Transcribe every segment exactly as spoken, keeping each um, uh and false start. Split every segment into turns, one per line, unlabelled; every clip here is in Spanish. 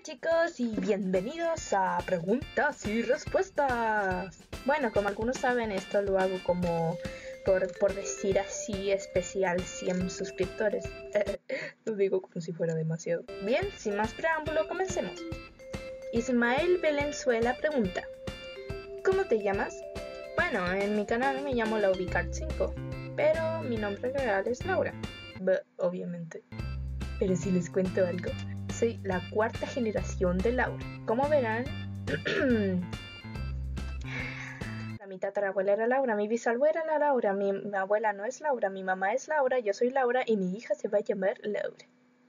chicos y bienvenidos a Preguntas y Respuestas. Bueno, como algunos saben, esto lo hago como por, por decir así especial cien suscriptores. Lo digo como si fuera demasiado. Bien, sin más preámbulo, comencemos. Ismael Valenzuela pregunta: ¿cómo te llamas? Bueno, en mi canal me llamo Laubicard cinco, pero mi nombre real es Laura. Buh, obviamente. Pero si les cuento algo, soy la cuarta generación de Laura. Como verán, mi tatarabuela era Laura, mi bisabuela era Laura, mi, mi abuela no es Laura, mi mamá es Laura, yo soy Laura y mi hija se va a llamar Laura.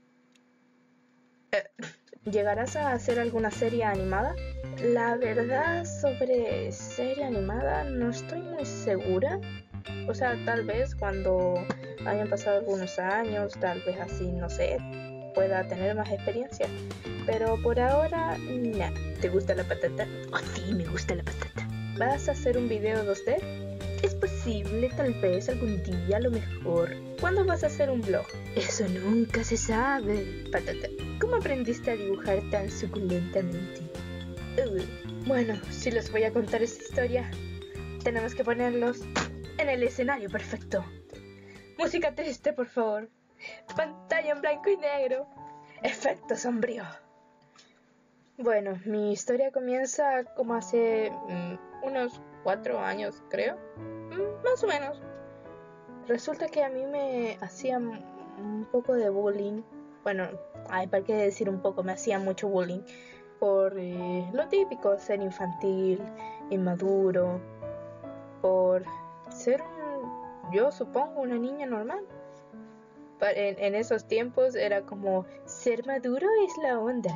Eh, ¿Llegarás a hacer alguna serie animada? La verdad, sobre serie animada no estoy muy segura. O sea, tal vez cuando hayan pasado algunos años, tal vez así, no sé, pueda tener más experiencia. Pero por ahora, nada. ¿Te gusta la patata? Oh, sí, me gusta la patata. ¿Vas a hacer un video dos D? Es posible, tal vez algún día, a lo mejor. ¿Cuándo vas a hacer un vlog? Eso nunca se sabe. Patata, ¿cómo aprendiste a dibujar tan suculentamente? Uh, bueno, si les voy a contar esta historia, tenemos que ponerlos en el escenario perfecto. Música triste, por favor. Pantalla en blanco y negro. Efecto sombrío. Bueno, mi historia comienza como hace mmm, unos cuatro años, creo. Mm, más o menos. Resulta que a mí me hacían un poco de bullying. Bueno, ay, para qué decir un poco, me hacían mucho bullying. Por eh, lo típico, ser infantil, inmaduro. Por ser un, yo supongo, una niña normal. En, en esos tiempos era como, ser maduro es la onda.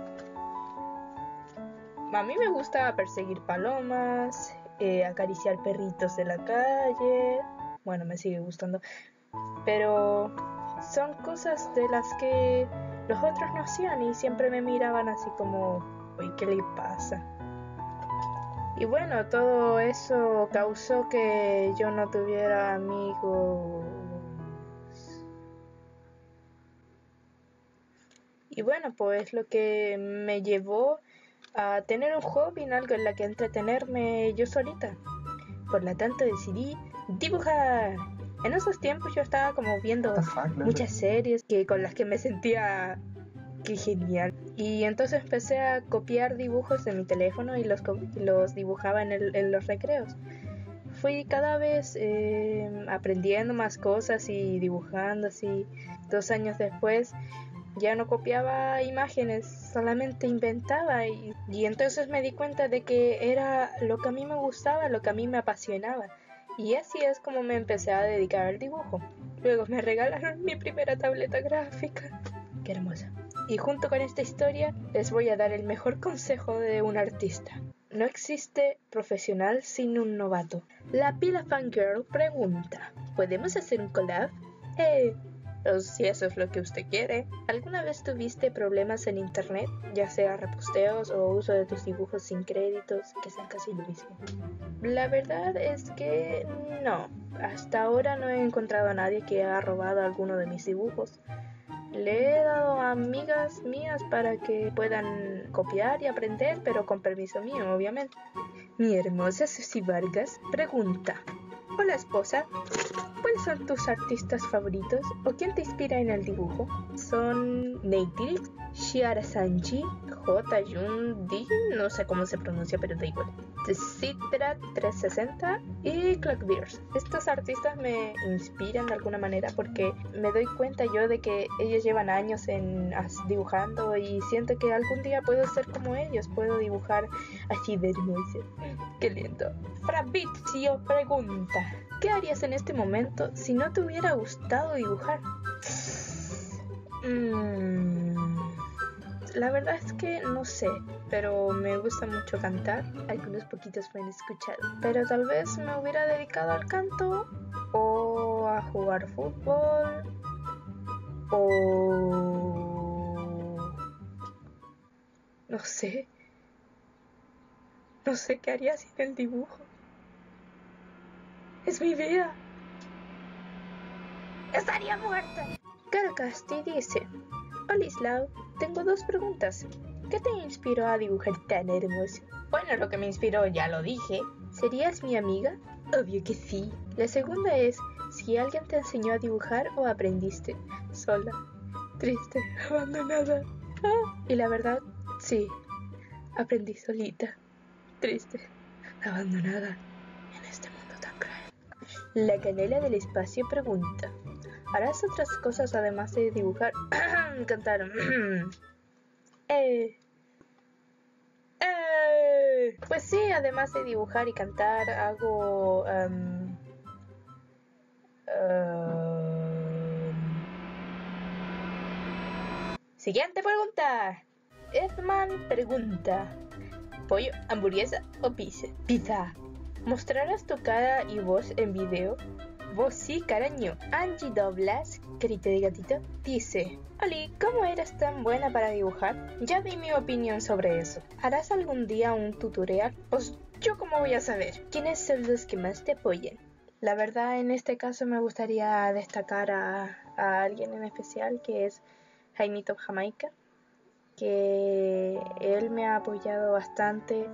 A mí me gusta perseguir palomas, eh, acariciar perritos de la calle. Bueno, me sigue gustando. Pero son cosas de las que los otros no hacían y siempre me miraban así como, uy, ¿qué le pasa? Y bueno, todo eso causó que yo no tuviera amigos. Y bueno, pues lo que me llevó a tener un hobby, en algo en la que entretenerme yo solita. Por lo tanto decidí dibujar. En esos tiempos yo estaba como viendo muchas series que, con las que me sentía que genial. Y entonces empecé a copiar dibujos de mi teléfono y los, los dibujaba en, el, en los recreos. Fui cada vez eh, aprendiendo más cosas y dibujando así. Dos años después ya no copiaba imágenes, solamente inventaba y, y entonces me di cuenta de que era lo que a mí me gustaba, lo que a mí me apasionaba. Y así es como me empecé a dedicar al dibujo. Luego me regalaron mi primera tableta gráfica. Qué hermosa. Y junto con esta historia les voy a dar el mejor consejo de un artista. No existe profesional sin un novato. La Pila Fangirl pregunta: ¿podemos hacer un collab? Eh... Si eso es lo que usted quiere. ¿Alguna vez tuviste problemas en internet? Ya sea reposteos o uso de tus dibujos sin créditos, que sean casi lo mismo. La verdad es que no. Hasta ahora no he encontrado a nadie que haya robado alguno de mis dibujos. Le he dado a amigas mías para que puedan copiar y aprender, pero con permiso mío, obviamente. Mi hermosa Susy Vargas pregunta: hola esposa, ¿cuáles son tus artistas favoritos o quién te inspira en el dibujo? Son Neytiri, Shiara Sanji, J. Jun Di, no sé cómo se pronuncia pero da igual, Citra trescientos sesenta y Clockbears. Estos artistas me inspiran de alguna manera porque me doy cuenta yo de que ellos llevan años en dibujando y siento que algún día puedo ser como ellos, puedo dibujar así de hermoso. Qué lindo. Fabrizio pregunta: ¿qué harías en este momento si no te hubiera gustado dibujar? Mm, la verdad es que no sé, pero me gusta mucho cantar. Algunos poquitos me han escuchado. Pero tal vez me hubiera dedicado al canto o a jugar fútbol o... no sé. No sé qué haría sin el dibujo. Es mi vida. Estaría muerta. Carcasti dice: hola Islau, tengo dos preguntas. ¿Qué te inspiró a dibujar tan hermoso? Bueno, lo que me inspiró ya lo dije. ¿Serías mi amiga? Obvio que sí. La segunda es, si alguien te enseñó a dibujar o aprendiste sola, triste, abandonada. Ah, y la verdad, sí, aprendí solita, triste, abandonada en este mundo tan cruel. La canela del espacio pregunta, ¿harás otras cosas además de dibujar? Cantar. eh. Eh. Pues sí, además de dibujar y cantar, hago... Um, um... Siguiente pregunta. Edman pregunta, ¿pollo, hamburguesa o pizza? Pizza. ¿Mostrarás tu cara y voz en video? Vos sí, caraño. Angie Doblas, carita de gatito, dice, Oli, ¿cómo eras tan buena para dibujar? Ya di mi opinión sobre eso. ¿Harás algún día un tutorial? Pues yo cómo voy a saber. ¿Quiénes son los que más te apoyan? La verdad, en este caso me gustaría destacar a, a alguien en especial, que es Jaimito Jamaica, que él me ha apoyado bastante.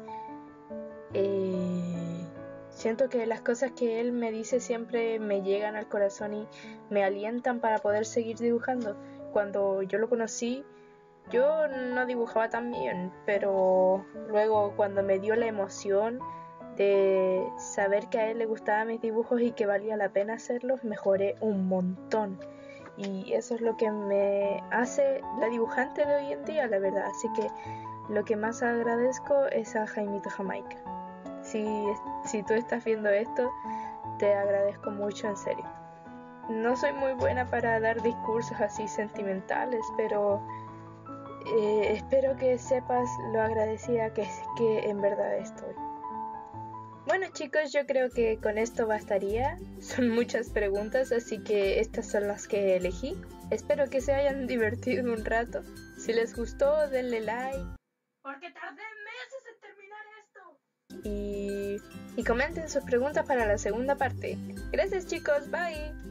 Eh, siento que las cosas que él me dice siempre me llegan al corazón y me alientan para poder seguir dibujando. Cuando yo lo conocí, yo no dibujaba tan bien, pero luego cuando me dio la emoción de saber que a él le gustaban mis dibujos y que valía la pena hacerlos, mejoré un montón. Y eso es lo que me hace la dibujante de hoy en día, la verdad. Así que lo que más agradezco es a Jaimito Jamaica. Si, si tú estás viendo esto, te agradezco mucho, en serio. No soy muy buena para dar discursos así sentimentales, pero eh, espero que sepas lo agradecida que, que en verdad estoy. Bueno chicos, yo creo que con esto bastaría. Son muchas preguntas, así que estas son las que elegí. Espero que se hayan divertido un rato. Si les gustó, denle like, porque tardé meses en terminar esto. Y, y comenten sus preguntas para la segunda parte. Gracias chicos, bye.